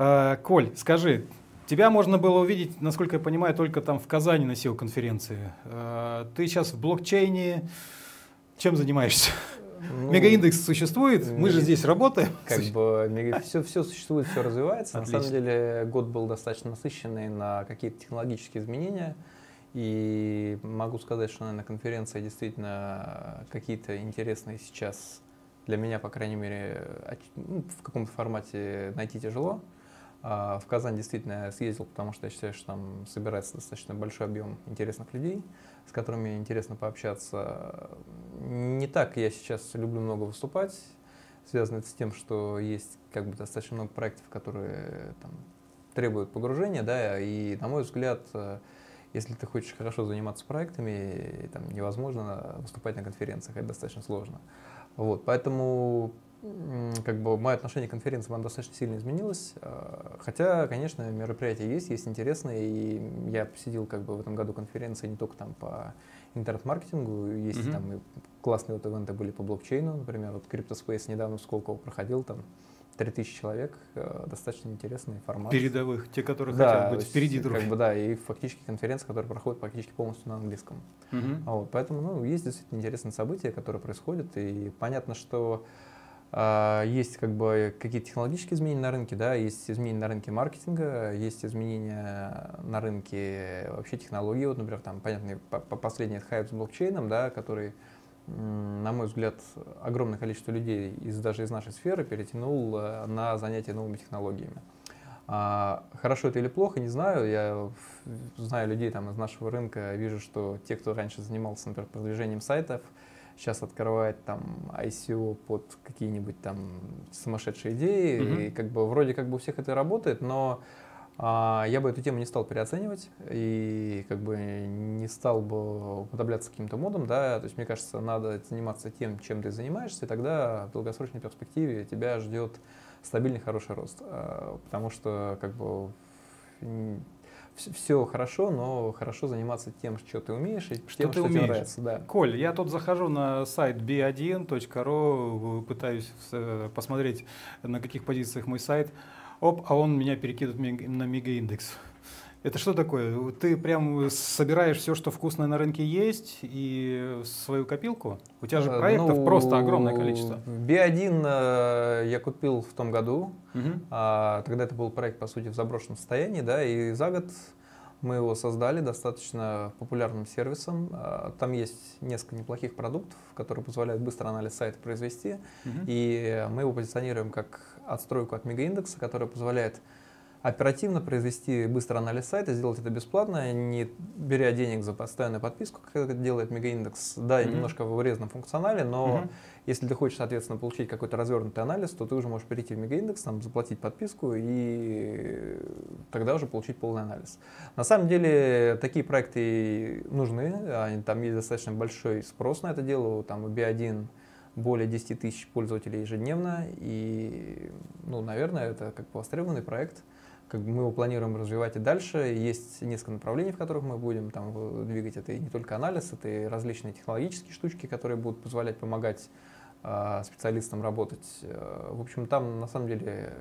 Коль, скажи, тебя можно было увидеть, насколько я понимаю, только там в Казани на SEO-конференции. Ты сейчас в блокчейне чем занимаешься? Ну, Мегаиндекс существует, мы же здесь работаем. Все существует, все развивается. Отлично. На самом деле год был достаточно насыщенный на какие-то технологические изменения. И могу сказать, что, наверное, конференция действительно какие-то интересные сейчас для меня, по крайней мере, в каком-то формате найти тяжело. В Казань действительно я съездил, потому что я считаю, что там собирается достаточно большой объем интересных людей, с которыми интересно пообщаться. Не так я сейчас люблю много выступать, связано это с тем, что есть как бы достаточно много проектов, которые там требуют погружения, да, и, на мой взгляд, если ты хочешь хорошо заниматься проектами, там невозможно выступать на конференциях, это достаточно сложно. Вот, поэтому как бы мое отношение к конференции достаточно сильно изменилось, хотя, конечно, мероприятия есть интересные, и я посетил как бы в этом году конференции не только там по интернет-маркетингу, есть там и классные вот ивенты были по блокчейну, например, вот CryptoSpace недавно в Сколково проходил, там 3000 человек, достаточно интересный формат. Передовых, те, которые хотят быть впереди друг. Как бы, да, и фактически конференция, которая проходит практически полностью на английском. Вот, поэтому есть действительно интересные события, которые происходят, и понятно, что есть как бы какие-то технологические изменения на рынке, да, есть изменения на рынке маркетинга, есть изменения на рынке вообще технологий. Вот, например, там, понятно, последний хайп с блокчейном, да, который, на мой взгляд, огромное количество людей даже из нашей сферы перетянул на занятия новыми технологиями. Хорошо это или плохо, не знаю. Я знаю людей там из нашего рынка, вижу, что те, кто раньше занимался, например, продвижением сайтов, сейчас открывает там ICO под какие-нибудь там сумасшедшие идеи, и как бы вроде как бы у всех это работает, но я бы эту тему не стал переоценивать и как бы не стал бы уподобляться каким-то модам, да, то есть мне кажется, надо заниматься тем, чем ты занимаешься, и тогда в долгосрочной перспективе тебя ждет стабильный хороший рост, потому что как бы все хорошо, но хорошо заниматься тем, что ты умеешь, и что тем, ты что умеешь. тебе нравится. Да. Коль, я тут захожу на сайт b1.ru, пытаюсь посмотреть, на каких позициях мой сайт. А он меня перекидывает на мегаиндекс. Это что такое? Ты прям собираешь все, что вкусное на рынке есть, и в свою копилку? У тебя же проектов просто огромное количество. B1 я купил в том году. Тогда это был проект, по сути, в заброшенном состоянии, да, и за год мы его создали достаточно популярным сервисом. Там есть несколько неплохих продуктов, которые позволяют быстро анализ сайта произвести. И мы его позиционируем как отстройку от мегаиндекса, которая позволяет оперативно произвести быстрый анализ сайта, сделать это бесплатно, не беря денег за постоянную подписку, как это делает мегаиндекс. Да, немножко в урезанном функционале, но если ты хочешь, соответственно, получить какой-то развернутый анализ, то ты уже можешь перейти в мегаиндекс, там, заплатить подписку и тогда уже получить полный анализ. На самом деле такие проекты нужны, там есть достаточно большой спрос на это дело, там у B1 более 10 тысяч пользователей ежедневно, и, ну, наверное, это как бы востребованный проект. Как бы мы его планируем развивать и дальше. Есть несколько направлений, в которых мы будем там двигать. Это и не только анализ, это и различные технологические штучки, которые будут позволять помогать специалистам работать. В общем, там на самом деле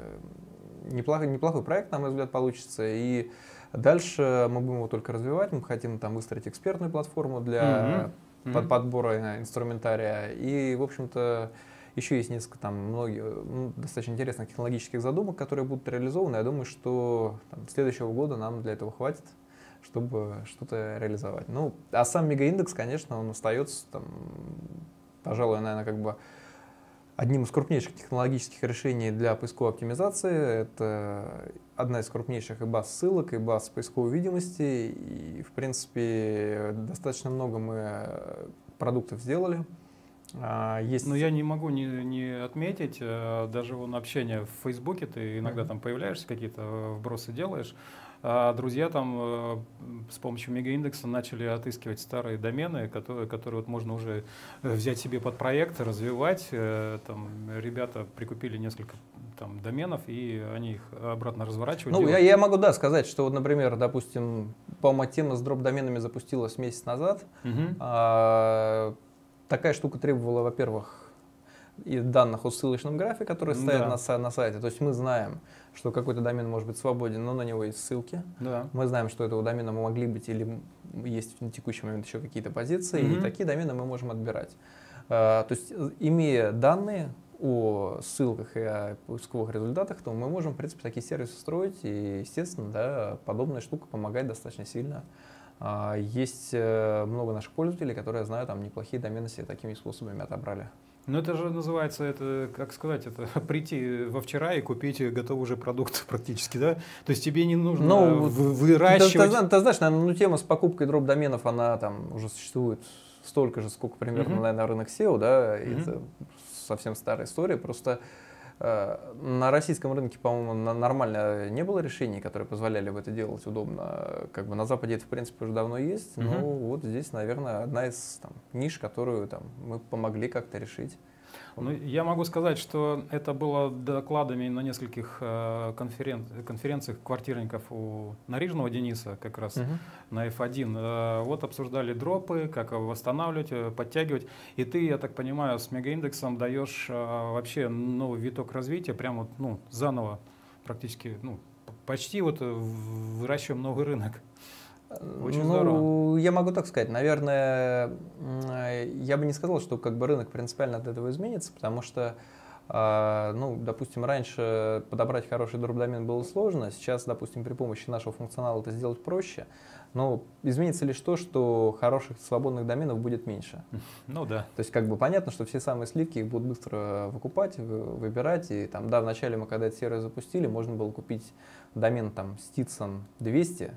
неплохой проект, на мой взгляд, получится. И дальше мы будем его только развивать. Мы хотим там выстроить экспертную платформу для подбора инструментария. И, в общем-то, еще есть несколько там достаточно интересных технологических задумок, которые будут реализованы. Я думаю, что следующего года нам для этого хватит, чтобы что-то реализовать. Ну, а сам мегаиндекс, конечно, он остается там, пожалуй, наверное, как бы одним из крупнейших технологических решений для поисковой оптимизации. Это одна из крупнейших и баз ссылок, и баз поисковой видимости. И, в принципе, достаточно много мы продуктов сделали. Есть... Но я не могу не отметить, даже вон общение в Фейсбуке, ты иногда там появляешься, какие-то вбросы делаешь, а друзья там с помощью мегаиндекса начали отыскивать старые домены, которые вот можно уже взять себе под проект, развивать. Там ребята прикупили несколько там доменов, и они их обратно разворачивают. Ну, я могу, да, сказать, что вот, например, допустим, по-моему, тема с дроп-доменами запустилась месяц назад. Такая штука требовала, во-первых, данных о ссылочном графе, который стоит на сайте. То есть мы знаем, что какой-то домен может быть свободен, но на него есть ссылки. Да. Мы знаем, что этого домена могли быть или есть на текущий момент еще какие-то позиции, и такие домены мы можем отбирать. То есть, имея данные о ссылках и о поисковых результатах, то мы можем, в принципе, такие сервисы строить, и, естественно, да, подобная штука помогает достаточно сильно. Есть много наших пользователей, которые, я знаю, там неплохие домены себе такими способами отобрали. Ну это же называется, это, как сказать, это прийти во вчера и купить готовый уже продукт практически, да? То есть тебе не нужно выращивать. Ты знаешь, наверное, тема с покупкой дроп-доменов, она там уже существует столько же, сколько примерно, наверное, рынок SEO, да, это совсем старая история, просто на российском рынке, по-моему, нормально не было решений, которые позволяли бы это делать удобно. Как бы на Западе это, в принципе, уже давно есть, но вот здесь, наверное, одна из там ниш, которую там мы помогли как-то решить. Ну, я могу сказать, что это было докладами на нескольких конференциях квартирников у Нарижного Дениса, как раз на F1. Вот обсуждали дропы, как восстанавливать, подтягивать. И ты, я так понимаю, с мегаиндексом даешь вообще новый виток развития, прямо ну, заново практически, ну, почти вот выращиваем новый рынок. Очень здорово. Я могу так сказать, наверное, я бы не сказал, что как бы рынок принципиально от этого изменится, потому что, ну, допустим, раньше подобрать хороший дроп-домен было сложно, сейчас, допустим, при помощи нашего функционала это сделать проще, но изменится лишь то, что хороших свободных доменов будет меньше. Ну да. То есть как бы понятно, что все самые сливки их будут быстро выкупать, выбирать, и там, да, вначале мы, когда этот сервис запустили, можно было купить домен там Stitson 200,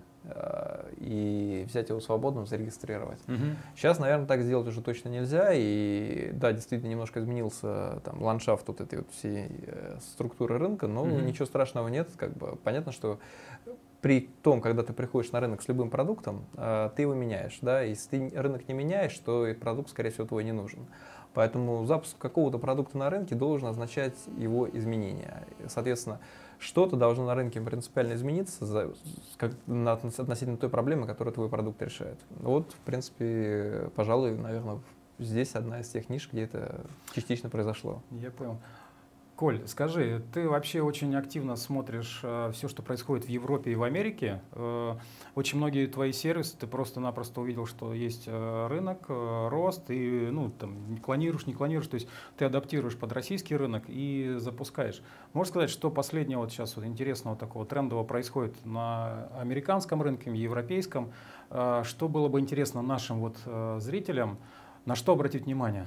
и взять его свободным, зарегистрировать. Сейчас, наверное, так сделать уже точно нельзя, и да, действительно немножко изменился там ландшафт вот этой вот всей структуры рынка, но ничего страшного нет, как бы понятно, что при том, когда ты приходишь на рынок с любым продуктом, ты его меняешь, да, если ты рынок не меняешь, то и продукт, скорее всего, твой не нужен. Поэтому запуск какого-то продукта на рынке должен означать его изменение. Соответственно, что-то должно на рынке принципиально измениться относительно той проблемы, которую твой продукт решает. Вот, в принципе, пожалуй, наверное, здесь одна из тех ниш, где это частично произошло. Я понял. Коль, скажи, ты вообще очень активно смотришь все, что происходит в Европе и в Америке. Очень многие твои сервисы, ты просто-напросто увидел, что есть рынок, рост, и ну, там, не клонируешь, то есть ты адаптируешь под российский рынок и запускаешь. Можешь сказать, что последнего вот сейчас вот интересного такого трендового происходит на американском рынке, европейском? Что было бы интересно нашим вот зрителям, на что обратить внимание?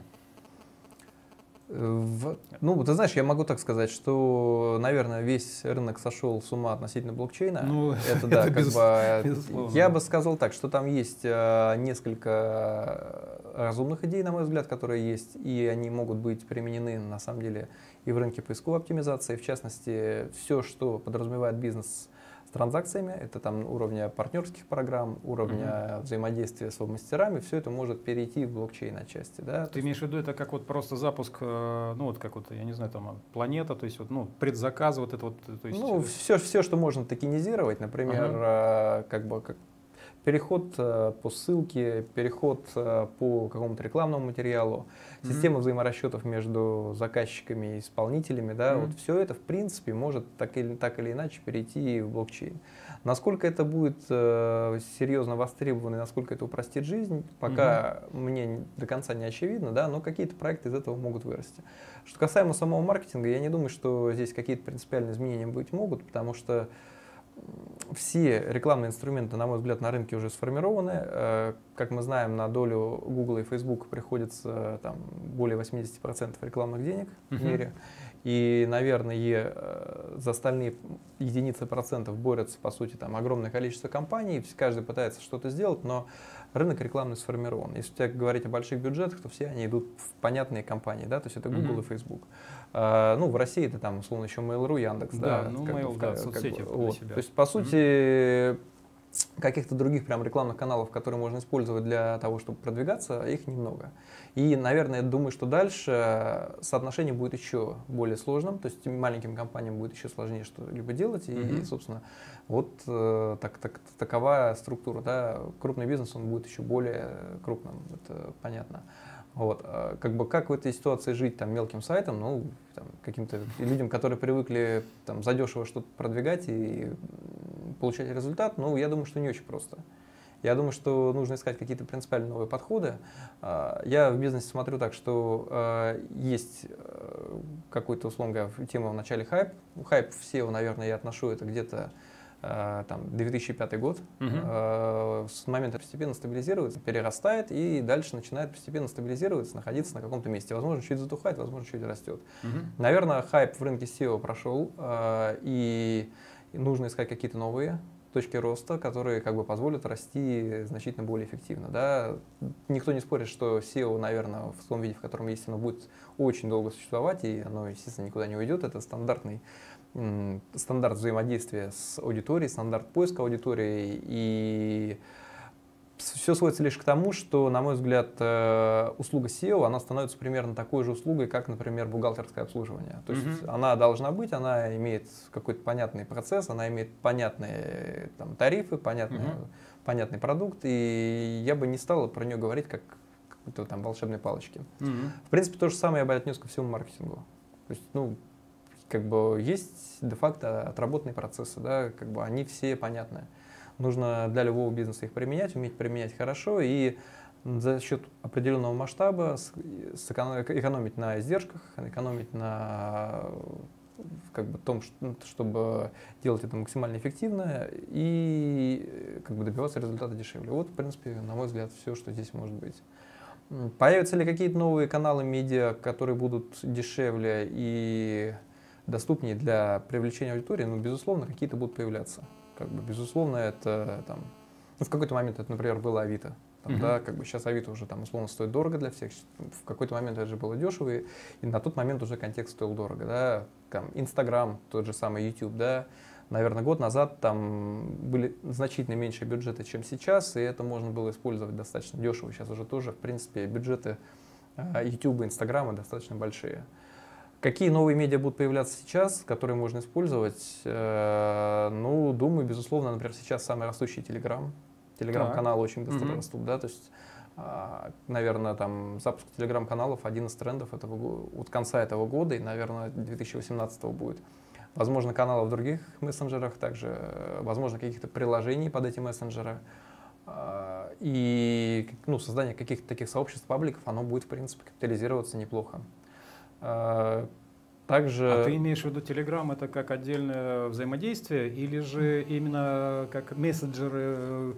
Ну, ты знаешь, я могу так сказать, что, наверное, весь рынок сошел с ума относительно блокчейна. Ну, это да, это безусловно. Я бы сказал так, что там есть несколько разумных идей, на мой взгляд, которые есть, и они могут быть применены, на самом деле, и в рынке поисковой оптимизации. В частности, все, что подразумевает бизнес с транзакциями, это там уровня партнерских программ, уровня взаимодействия с веб-мастерами, все это может перейти в блокчейн отчасти. Да? Ты имеешь в виду это как вот просто запуск, ну вот как вот, я не знаю, там планета, то есть вот, ну, предзаказ, вот это вот. То есть... Ну, все, что можно токенизировать, например, как бы как переход по ссылке, переход по какому-то рекламному материалу, система взаиморасчетов между заказчиками и исполнителями, да, вот все это, в принципе, может так или иначе перейти в блокчейн. Насколько это будет серьезно востребовано и насколько это упростит жизнь, пока мне до конца не очевидно, да, но какие-то проекты из этого могут вырасти. Что касаемо самого маркетинга, я не думаю, что здесь какие-то принципиальные изменения быть могут, потому что все рекламные инструменты, на мой взгляд, на рынке уже сформированы. Как мы знаем, на долю Google и Facebook приходится там, более 80% рекламных денег в мире. И, наверное, за остальные единицы процентов борются, по сути, там огромное количество компаний. Каждый пытается что-то сделать, но рынок рекламный сформирован. Если у тебя говорить о больших бюджетах, то все они идут в понятные компании, да, то есть это Google и Facebook. Ну, в России это там, условно, еще Mail.ru, Яндекс, да. Ну, Mail, да, соцсети. Вот. То есть, по сути, каких-то других прям рекламных каналов, которые можно использовать для того, чтобы продвигаться, их немного. И, наверное, я думаю, что дальше соотношение будет еще более сложным, то есть маленьким компаниям будет еще сложнее что-либо делать, и, собственно, вот такова структура. Да. Крупный бизнес, он будет еще более крупным, это понятно. Вот. Как бы как в этой ситуации жить там мелким сайтом, ну, там, каким-то людям, которые привыкли там задешево что-то продвигать и получать результат, ну, я думаю, что не очень просто. Я думаю, что нужно искать какие-то принципиально новые подходы. Я в бизнесе смотрю так, что есть какой-то, условно говоря, тема в начале хайп. Хайп в SEO, наверное, я отношу это где-то там 2005 год. С момента постепенно стабилизируется, перерастает и дальше начинает постепенно стабилизироваться, находиться на каком-то месте. Возможно, чуть затухает, возможно, чуть растет. Наверное, хайп в рынке SEO прошел, и нужно искать какие-то новые точки роста, которые как бы позволят расти значительно более эффективно. Да? Никто не спорит, что SEO, наверное, в том виде, в котором есть, оно будет очень долго существовать, и оно, естественно, никуда не уйдет. Это стандарт взаимодействия с аудиторией, стандарт поиска аудитории. И все сводится лишь к тому, что, на мой взгляд, услуга SEO, она становится примерно такой же услугой, как, например, бухгалтерское обслуживание. То есть она должна быть, она имеет какой-то понятный процесс, она имеет понятные там, тарифы, понятный продукт, и я бы не стал про нее говорить как какой-то там волшебной палочки. В принципе, то же самое я бы отнес ко всему маркетингу. То есть, ну, как бы есть де-факто отработанные процессы, да, как бы они все понятны. Нужно для любого бизнеса их применять, уметь применять хорошо и за счет определенного масштаба экономить на издержках, экономить на как бы, том, чтобы делать это максимально эффективно и как бы, добиваться результата дешевле. Вот, в принципе, на мой взгляд, все, что здесь может быть. Появятся ли какие-то новые каналы медиа, которые будут дешевле и доступнее для привлечения аудитории? Ну, безусловно, какие-то будут появляться. Как бы, безусловно, это там, ну, в какой-то момент это, например, было Авито. Там, да, как бы сейчас Авито уже там условно стоит дорого для всех. В какой-то момент это же было дешево, и на тот момент уже контекст стоил дорого. Да. Там, Инстаграм, тот же самый YouTube, да. Наверное, год назад там были значительно меньше бюджеты, чем сейчас, и это можно было использовать достаточно дешево. Сейчас уже тоже, в принципе, бюджеты YouTube и Инстаграма достаточно большие. Какие новые медиа будут появляться сейчас, которые можно использовать? Ну, думаю, безусловно, например, сейчас самый растущий Telegram. Телеграм-каналы очень быстро растут, да, то есть, наверное, там запуск телеграм-каналов один из трендов от конца этого года и, наверное, 2018 будет. Возможно, каналы в других мессенджерах, также, возможно, каких-то приложений под эти мессенджеры. И ну, создание каких-то таких сообществ, пабликов, оно будет, в принципе, капитализироваться неплохо. Также... А ты имеешь в виду Telegram это как отдельное взаимодействие или же именно как мессенджеры,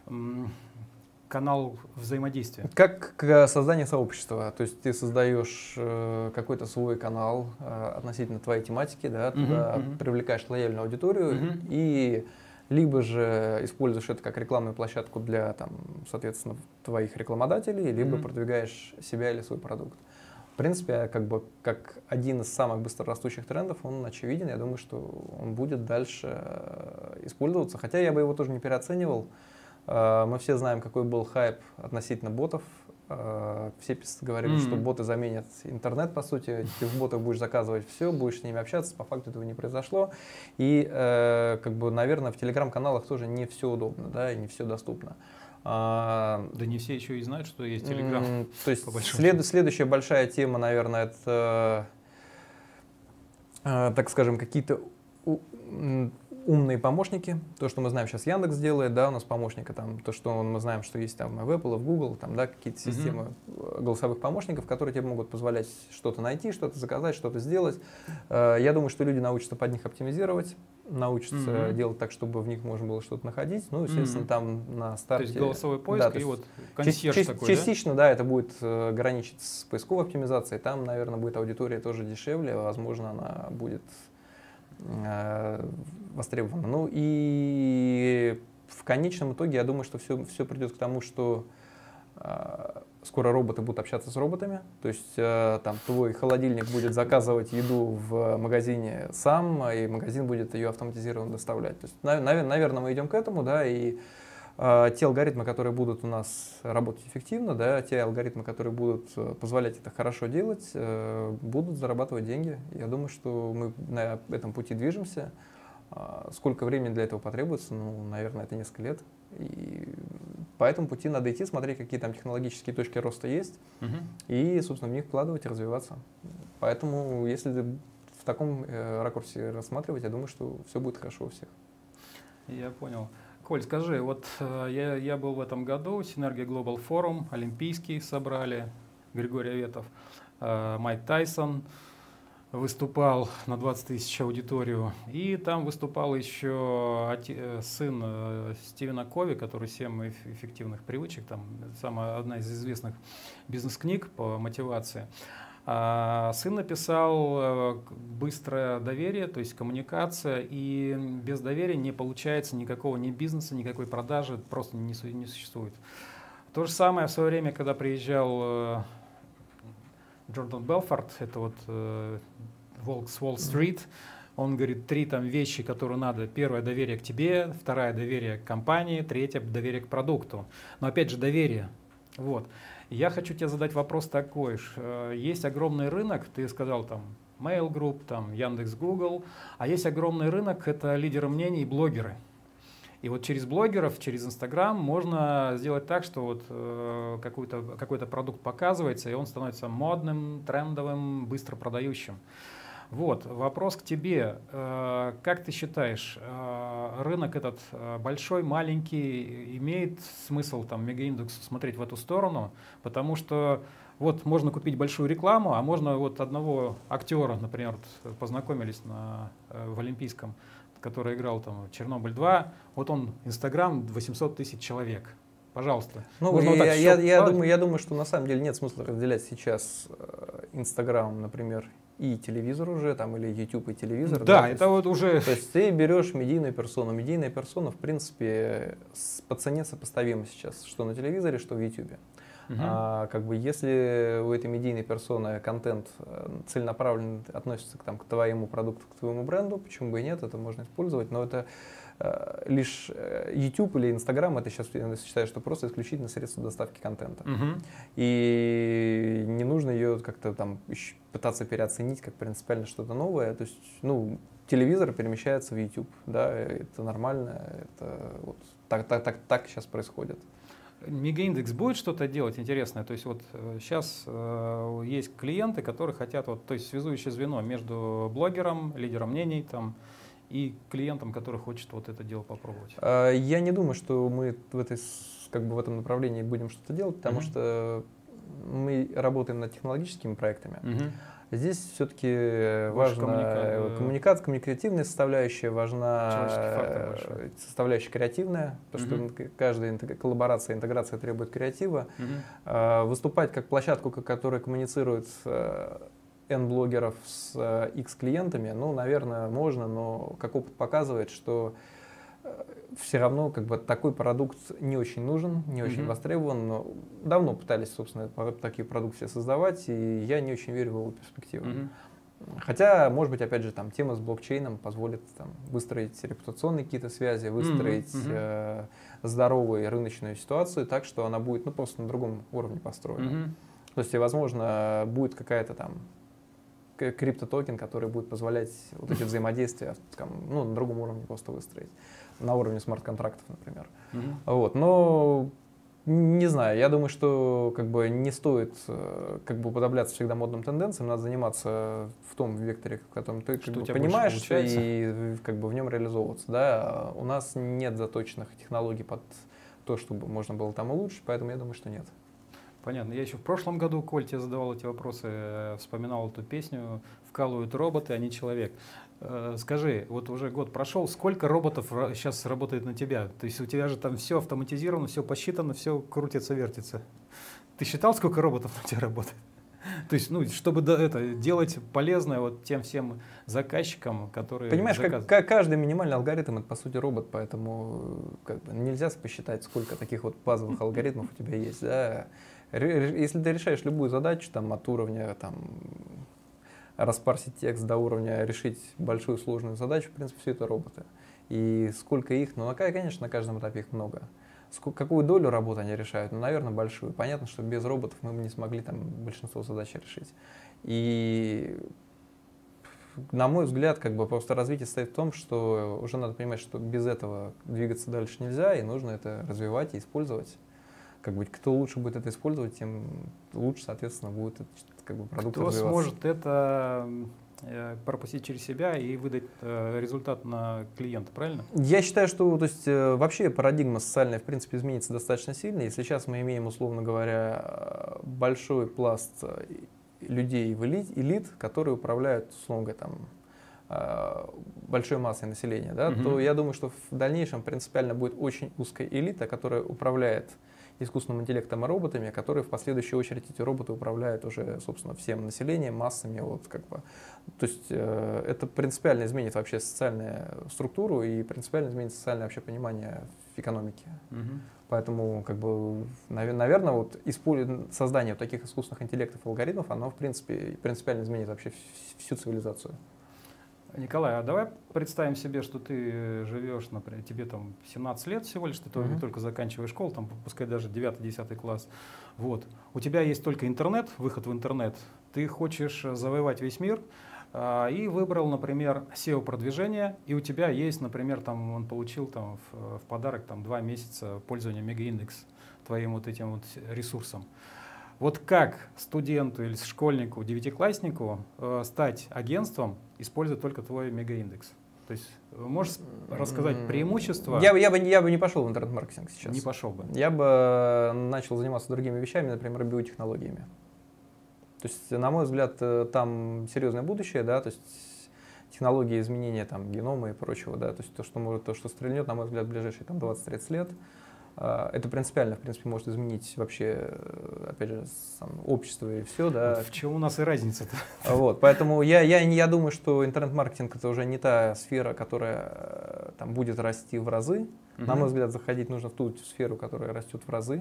канал взаимодействия? Как создание сообщества. То есть ты создаешь какой-то свой канал относительно твоей тематики, да, туда привлекаешь лояльную аудиторию и либо же используешь это как рекламную площадку для, там, соответственно, твоих рекламодателей, либо продвигаешь себя или свой продукт. В принципе, как бы как один из самых быстрорастущих трендов, он очевиден. Я думаю, что он будет дальше использоваться. Хотя я бы его тоже не переоценивал. Мы все знаем, какой был хайп относительно ботов. Все говорили, что боты заменят интернет, по сути. Ты в ботах будешь заказывать все, будешь с ними общаться. По факту этого не произошло. И, как бы, наверное, в телеграм-каналах тоже не все удобно, да, и не все доступно. Да не все еще и знают, что есть Telegram. То есть следующая большая тема, наверное, это, так скажем, какие-то умные помощники. То, что мы знаем сейчас Яндекс делает, да, у нас помощника, там, то, что мы знаем, что есть там в Apple, в Google, там, да, какие-то системы голосовых помощников, которые тебе могут позволять что-то найти, что-то заказать, что-то сделать. Я думаю, что люди научатся под них оптимизировать, научатся делать так, чтобы в них можно было что-то находить. Ну, естественно, там на старте... То есть голосовой поиск, да, и вот консьерж такой, частично, да, это будет граничить с поисковой оптимизацией. Там, наверное, будет аудитория тоже дешевле, возможно, она будет востребована. Ну и в конечном итоге я думаю, что все придет к тому, что скоро роботы будут общаться с роботами, то есть там твой холодильник будет заказывать еду в магазине сам, и магазин будет ее автоматизированно доставлять. То есть, наверное, мы идем к этому, да, и те алгоритмы, которые будут у нас работать эффективно, да, те алгоритмы, которые будут позволять это хорошо делать, будут зарабатывать деньги. Я думаю, что мы на этом пути движемся. Сколько времени для этого потребуется? Ну, наверное, это несколько лет. И по этому пути надо идти, смотреть, какие там технологические точки роста есть, и, собственно, в них вкладывать и развиваться. Поэтому, если в таком ракурсе рассматривать, я думаю, что все будет хорошо у всех. Я понял. Коль, скажи, вот я был в этом году, Synergy Global Forum, Олимпийский собрали, Григорий Аветов, Майк Тайсон выступал на 20 тысяч аудиторию, и там выступал еще сын Стивена Кови, который «7 эффективных привычек», там одна из известных бизнес-книг по мотивации. Сын написал быстрое доверие, то есть коммуникация, и без доверия не получается никакого ни бизнеса, никакой продажи, просто не существует. То же самое в свое время, когда приезжал Джордан Белфорд, это вот волк с Уолл-стрит, он говорит 3 там вещи, которые надо. Первое — доверие к тебе, второе — доверие к компании, третье — доверие к продукту. Но опять же доверие. Вот. Я хочу тебе задать вопрос такой. Есть огромный рынок, ты сказал там Mail Group, там Яндекс, Google, а есть огромный рынок, это лидеры мнений и блогеры. И вот через блогеров, через Инстаграм можно сделать так, что вот какой-то продукт показывается, и он становится модным, трендовым, быстро продающим. Вот, вопрос к тебе. Как ты считаешь, рынок этот большой, маленький, имеет смысл там мегаиндексу смотреть в эту сторону? Потому что вот можно купить большую рекламу, а можно вот одного актера, например, познакомились в Олимпийском, который играл там «Чернобыль-2», вот он, Инстаграм, 800 тысяч человек. Пожалуйста. Ну, я думаю, что на самом деле нет смысла разделять сейчас Инстаграм, например, и телевизор уже, там, или YouTube и телевизор. Да, это вот уже... То есть ты берешь медийную персону. Медийная персона, в принципе, по цене сопоставима сейчас, что на телевизоре, что в YouTube. Как бы, если у этой медийной персоны контент целенаправленно относится к твоему продукту, к твоему бренду, почему бы и нет, это можно использовать, но это лишь YouTube или Instagram, это сейчас я считаю, что просто исключительно средство доставки контента. И не нужно ее как-то там пытаться переоценить как принципиально что-то новое. То есть, ну, телевизор перемещается в YouTube, да, это нормально, это вот так сейчас происходит. Мегаиндекс будет что-то делать интересное? То есть вот сейчас есть клиенты, которые хотят, вот, то есть связующее звено между блогером, лидером мнений там, и клиентом, который хочет вот это дело попробовать. Я не думаю, что мы в этом направлении будем что-то делать, потому что мы работаем над технологическими проектами. Здесь все-таки важна коммуникация, коммуникативная составляющая, важна составляющая креативная, потому что каждая коллаборация, интеграция требует креатива. Выступать как площадку, которая коммуницирует N-блогеров с X-клиентами, ну, наверное, можно, но как опыт показывает, что все равно как бы такой продукт не очень нужен, не очень востребован. Но давно пытались, собственно, такие продукты создавать, и я не очень верю в его перспективу. Хотя, может быть, опять же, там тема с блокчейном позволит там выстроить репутационные какие-то связи, выстроить здоровую рыночную ситуацию так, что она будет, ну, просто на другом уровне построена. То есть, возможно, будет какая-то там криптотокен, который будет позволять вот эти взаимодействия ну, на другом уровне просто выстроить. На уровне смарт-контрактов, например. Вот. Но не знаю, я думаю, что как бы не стоит как бы уподобляться всегда модным тенденциям, надо заниматься в том векторе, в котором ты как бы понимаешь, и как бы в нем реализовываться. Да? У нас нет заточенных технологий под то, чтобы можно было там улучшить, поэтому я думаю, что нет. Понятно. Я еще в прошлом году, Коль, тебе задавал эти вопросы, вспоминал эту песню «Вкалывают роботы, а не человек». Скажи, вот уже год прошел, сколько роботов сейчас работает на тебя? То есть у тебя же там все автоматизировано, все посчитано, все крутится, вертится. Ты считал, сколько роботов на тебя работает? То есть, ну, чтобы делать полезное вот тем всем заказчикам, которые... Понимаешь, каждый минимальный алгоритм — это, по сути, робот, поэтому как бы нельзя посчитать, сколько таких вот базовых алгоритмов у тебя есть. Да? Если ты решаешь любую задачу там, от уровня там, распарсить текст до уровня решить большую сложную задачу, в принципе, все это роботы. И сколько их, ну, конечно, на каждом этапе их много. Какую долю работы они решают? Ну, наверное, большую. Понятно, что без роботов мы бы не смогли там большинство задач решить. И на мой взгляд, как бы просто развитие состоит в том, что уже надо понимать, что без этого двигаться дальше нельзя, и нужно это развивать и использовать. Как бы, кто лучше будет это использовать, тем лучше, соответственно, будет как бы, продукт Кто развиваться. сможет это пропустить через себя и выдать результат на клиента, правильно? Я считаю, что то есть, вообще парадигма социальная, в принципе, изменится достаточно сильно. Если сейчас мы имеем, условно говоря, большой пласт людей в элит, которые управляют, условно говоря, там, большой массой населения, да, то я думаю, что в дальнейшем принципиально будет очень узкая элита, которая управляет искусственным интеллектом и роботами, которые в последующую очередь эти роботы управляют уже, собственно, всем населением, массами. Вот, как бы. То есть это принципиально изменит вообще социальную структуру и принципиально изменит социальное вообще понимание в экономике. Поэтому, как бы, наверное, вот создание вот таких искусственных интеллектов и алгоритмов, оно, в принципе, принципиально изменит вообще всю цивилизацию. Николай, а давай представим себе, что ты живешь, например, тебе там 17 лет всего лишь, ты только заканчиваешь школу, там, пускай даже 9-10 класс. Вот. У тебя есть только интернет, выход в интернет, ты хочешь завоевать весь мир, и выбрал, например, SEO-продвижение, и у тебя есть, например, там, он получил там, в подарок там, 2 месяца пользования Мегаиндекс твоим вот этим вот ресурсом. Вот как студенту или школьнику, девятикласснику стать агентством, используя только твой Мегаиндекс? То есть можешь рассказать преимущества? Я бы не пошел в интернет-маркетинг сейчас. Не пошел бы. Я бы начал заниматься другими вещами, например, биотехнологиями. То есть, на мой взгляд, там серьезное будущее, да, то есть технологии изменения там, генома и прочего, да, то есть то, что стрельнет, на мой взгляд, в ближайшие там, 20-30 лет. Это принципиально, в принципе, может изменить вообще, опять же, общество и все. Да. Вот в чем у нас и разница-то? Вот, поэтому я думаю, что интернет-маркетинг это уже не та сфера, которая там, будет расти в разы. На мой взгляд, заходить нужно в ту сферу, которая растет в разы.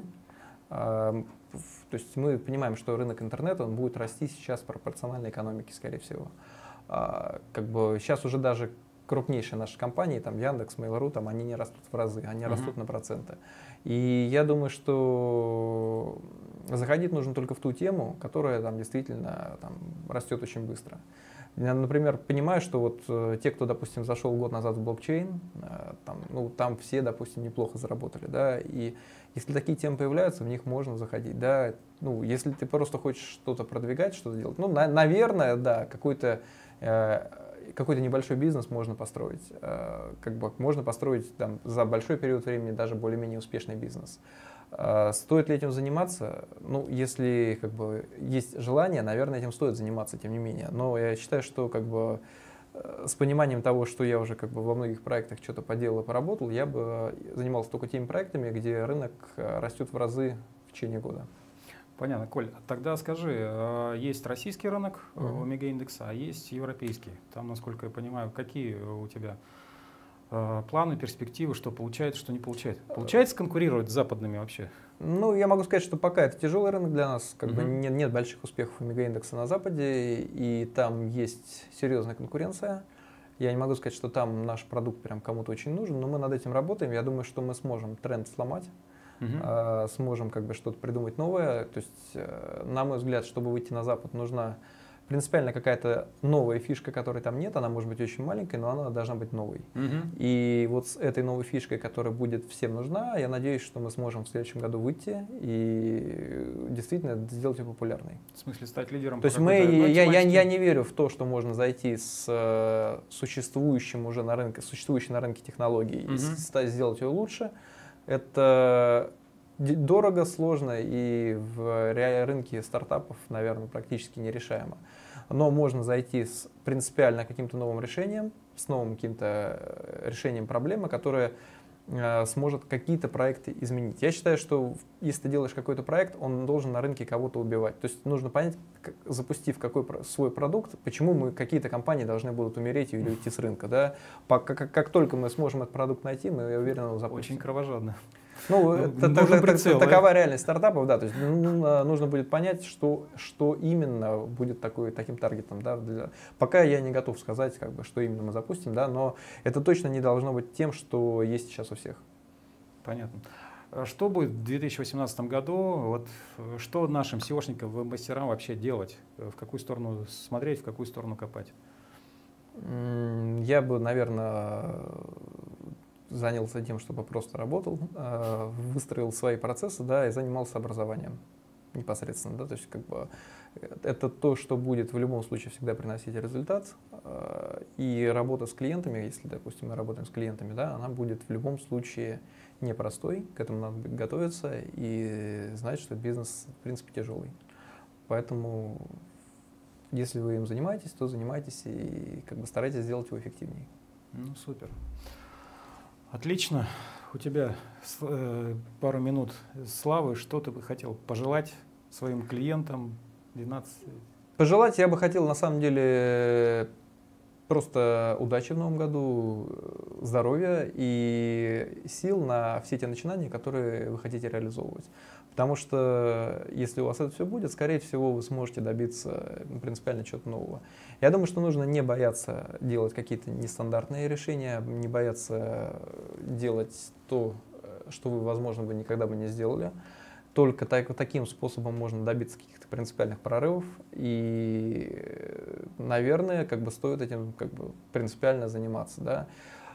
То есть мы понимаем, что рынок интернета он будет расти сейчас пропорционально экономике, скорее всего. Как бы сейчас уже даже крупнейшие наши компании, там Яндекс, Mail.ru, там они не растут в разы, они растут на проценты. И я думаю, что заходить нужно только в ту тему, которая там действительно там, растет очень быстро. Я, например, понимаю, что вот те, кто, допустим, зашел год назад в блокчейн, там, ну, там все, допустим, неплохо заработали, да, и если такие темы появляются, в них можно заходить, да, ну, если ты просто хочешь что-то продвигать, что-то делать, ну, наверное, да, какой-то небольшой бизнес можно построить. Как бы можно построить там, за большой период времени даже более-менее успешный бизнес. Стоит ли этим заниматься? Ну, если как бы, есть желание, наверное, этим стоит заниматься, тем не менее. Но я считаю, что как бы, с пониманием того, что я уже как бы, во многих проектах что-то поделал и поработал, я бы занимался только теми проектами, где рынок растет в разы в течение года. Понятно. Коль, тогда скажи, есть российский рынок у Мегаиндекса, а есть европейский. Там, насколько я понимаю, какие у тебя планы, перспективы, что получается, что не получается? Получается конкурировать с западными вообще? Ну, я могу сказать, что пока это тяжелый рынок для нас, как бы нет больших успехов у Мегаиндекса на Западе, и там есть серьезная конкуренция. Я не могу сказать, что там наш продукт прям кому-то очень нужен, но мы над этим работаем. Я думаю, что мы сможем тренд сломать. Сможем как бы что-то придумать новое. То есть, на мой взгляд, чтобы выйти на Запад, нужна принципиально какая-то новая фишка, которой там нет. Она может быть очень маленькой, но она должна быть новой. И вот с этой новой фишкой, которая будет всем нужна, я надеюсь, что мы сможем в следующем году выйти и действительно сделать ее популярной. В смысле стать лидером? То есть я не верю в то, что можно зайти с существующей на рынке технологий и сделать ее лучше. Это дорого, сложно и в рынке стартапов, наверное, практически нерешаемо. Но можно зайти с принципиально каким-то новым решением, с новым каким-то решением проблемы, которое сможет какие-то проекты изменить. Я считаю, что если ты делаешь какой-то проект, он должен на рынке кого-то убивать. То есть нужно понять, запустив свой продукт, почему какие-то компании должны будут умереть или уйти с рынка. Да? Как только мы сможем этот продукт найти, мы, я уверен, его запустим. Очень кровожадно. Ну, такова реальность стартапов, да, то есть нужно будет понять, что именно будет таким таргетом. Да, пока я не готов сказать, как бы, что именно мы запустим, да, но это точно не должно быть тем, что есть сейчас у всех. Понятно. Что будет в 2018 году? Вот, что нашим SEOшникам, веб-мастерам вообще делать? В какую сторону смотреть, в какую сторону копать? Я бы, наверное, занялся тем, чтобы просто работал, выстроил свои процессы, да, и занимался образованием непосредственно, да, то есть как бы это то, что будет в любом случае всегда приносить результат, и работа с клиентами, если, допустим, мы работаем с клиентами, да, она будет в любом случае непростой, к этому надо готовиться и знать, что бизнес, в принципе, тяжелый. Поэтому, если вы им занимаетесь, то занимайтесь и как бы старайтесь сделать его эффективнее. Ну, супер. Отлично. У тебя пару минут славы. Что ты бы хотел пожелать своим клиентам? 12. Пожелать я бы хотел, на самом деле, просто удачи в новом году, здоровья и сил на все те начинания, которые вы хотите реализовывать. Потому что если у вас это все будет, скорее всего, вы сможете добиться принципиально чего-то нового. Я думаю, что нужно не бояться делать какие-то нестандартные решения, не бояться делать то, что вы, возможно, бы никогда бы не сделали. Только таким способом можно добиться каких-то принципиальных прорывов. И, наверное, как бы стоит этим как бы принципиально заниматься. Да?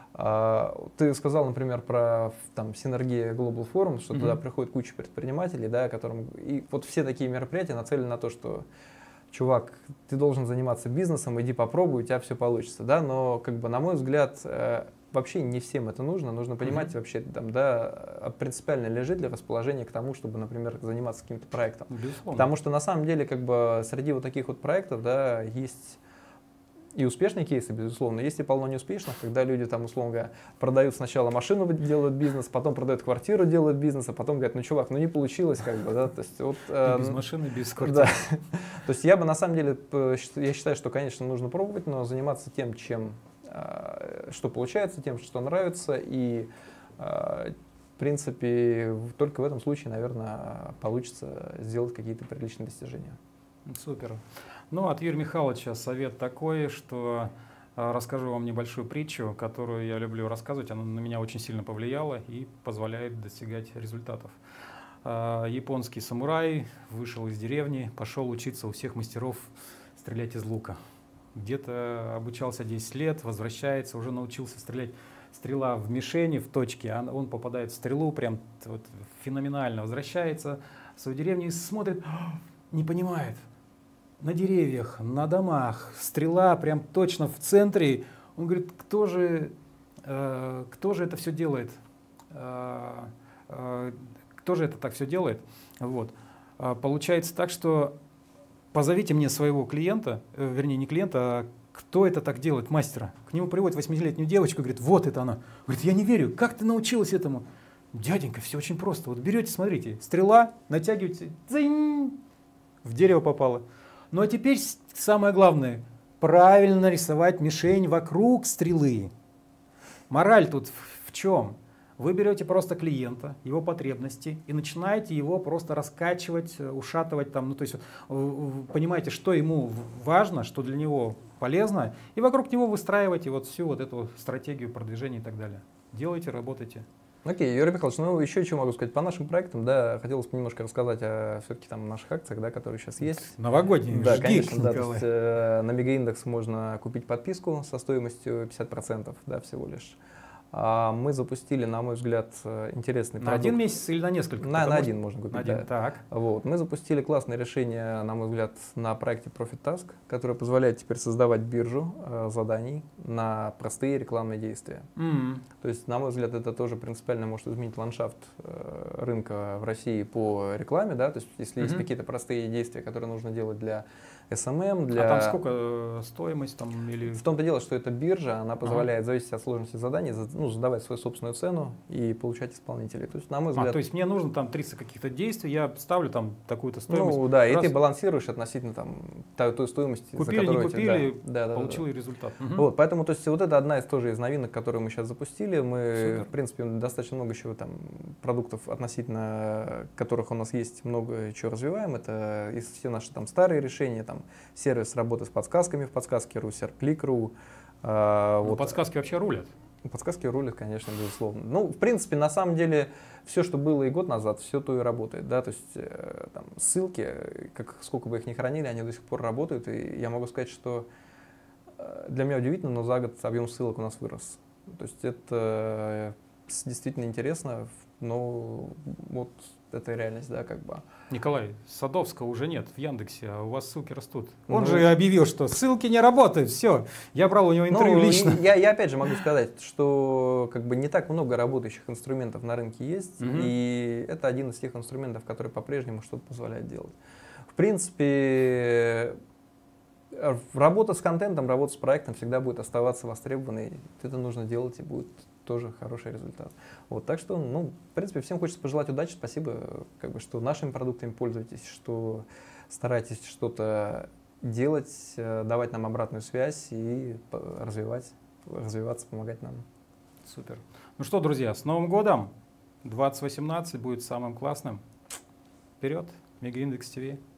Ты сказал, например, про там, Синергия Global Forum, что туда приходит куча предпринимателей, да, которым... И вот все такие мероприятия нацелены на то, что, чувак, ты должен заниматься бизнесом, иди попробуй, у тебя все получится. Да? Но, как бы, на мой взгляд, вообще не всем это нужно. Нужно понимать вообще, там, да, принципиально лежит ли расположение к тому, чтобы, например, заниматься каким-то проектом. Безусловно. Потому что на самом деле, как бы, среди вот таких вот проектов, да, есть и успешные кейсы, безусловно, есть и полно неуспешных, когда люди там, условно говоря, продают сначала машину, делают бизнес, потом продают квартиру, делают бизнес, а потом говорят, ну, чувак, ну не получилось, как бы, да, то есть вот... без машины, без квартиры. Да. То есть я бы на самом деле, я считаю, что, конечно, нужно пробовать, но заниматься тем, что получается, тем, что нравится, и, в принципе, только в этом случае, наверное, получится сделать какие-то приличные достижения. Супер. Ну, от Юрия Михайловича совет такой, что расскажу вам небольшую притчу, которую я люблю рассказывать. Она на меня очень сильно повлияла и позволяет достигать результатов. Японский самурай вышел из деревни, пошел учиться у всех мастеров стрелять из лука. Где-то обучался 10 лет, возвращается, уже научился стрелять. Стрела в мишени, в точке, он попадает в стрелу, прям вот, феноменально. Возвращается в свою деревню и смотрит, не понимает. На деревьях, на домах, стрела прям точно в центре. Он говорит, кто же это все делает? Кто же это так все делает? Вот. Получается так, что позовите мне своего клиента, вернее не клиента, а кто это так делает, мастера. К нему приводит 8-летнюю девочку, говорит, вот это она. Говорит, я не верю, как ты научилась этому? Дяденька, все очень просто. Вот берете, смотрите, стрела, натягиваете, дзинь, в дерево попало. Ну а теперь самое главное, правильно рисовать мишень вокруг стрелы. Мораль тут в чем? Вы берете просто клиента, его потребности и начинаете его просто раскачивать, ушатывать там, ну то есть понимаете, что ему важно, что для него полезно, и вокруг него выстраиваете вот всю вот эту стратегию продвижения и так далее. Делайте, работайте. Окей, Юрий Михайлович, ну еще что могу сказать по нашим проектам, да, хотелось бы немножко рассказать о все-таки там наших акциях, да, которые сейчас есть. Новогодние, да, жги, конечно, да, Николай. то есть, на Мегаиндекс можно купить подписку со стоимостью 50%, да, всего лишь. Мы запустили, на мой взгляд, интересный продукт. На один месяц или на несколько? На один можно купить, на один, да. так. Вот. Мы запустили классное решение, на мой взгляд, на проекте Profit Task, которое позволяет теперь создавать биржу заданий на простые рекламные действия. То есть, на мой взгляд, это тоже принципиально может изменить ландшафт рынка в России по рекламе. Да? То есть, если есть какие-то простые действия, которые нужно делать для SMM, для... А там сколько стоимость? Там, или... В том-то дело, что эта биржа, она позволяет, зависеть от сложности заданий, задавать свою собственную цену и получать исполнителей. То есть, на мой взгляд... то есть мне нужно там 30 каких-то действий, я ставлю там такую-то стоимость. Ну да, и ты балансируешь относительно там той стоимости, купили, за которую не купили, получил результат. Вот, поэтому то есть, вот это одна из тоже из новинок, которую мы сейчас запустили. Мы, Супер. в принципе, достаточно много еще там продуктов, относительно которых у нас есть, много чего развиваем. Это и все наши там старые решения, там сервис работы с подсказками в подсказке.ру, Serp.Click.ru. Вот. Подсказки вообще рулят. Подсказки рулят, конечно, безусловно. Ну, в принципе, на самом деле, все, что было и год назад, все то и работает. Да? То есть там, ссылки, сколько бы их ни хранили, они до сих пор работают. И я могу сказать, что для меня удивительно, но за год объем ссылок у нас вырос. То есть это действительно интересно, но вот это реальность, да, как бы. Николай, Садовского уже нет в Яндексе, а у вас ссылки растут. Он Ну, же объявил, что ссылки не работают, все. Я брал у него интервью лично. Я опять же могу сказать, что как бы не так много работающих инструментов на рынке есть, и это один из тех инструментов, который по-прежнему что-то позволяет делать. В принципе, работа с контентом, работа с проектом всегда будет оставаться востребованной. Это нужно делать, и будет тоже хороший результат. Вот, так что, ну, в принципе, всем хочется пожелать удачи. Спасибо, как бы, что нашими продуктами пользуетесь, что стараетесь что-то делать, давать нам обратную связь и развиваться, помогать нам. Супер. Ну что, друзья, с Новым годом! 2018 будет самым классным. Вперед! Мегаиндекс ТВ.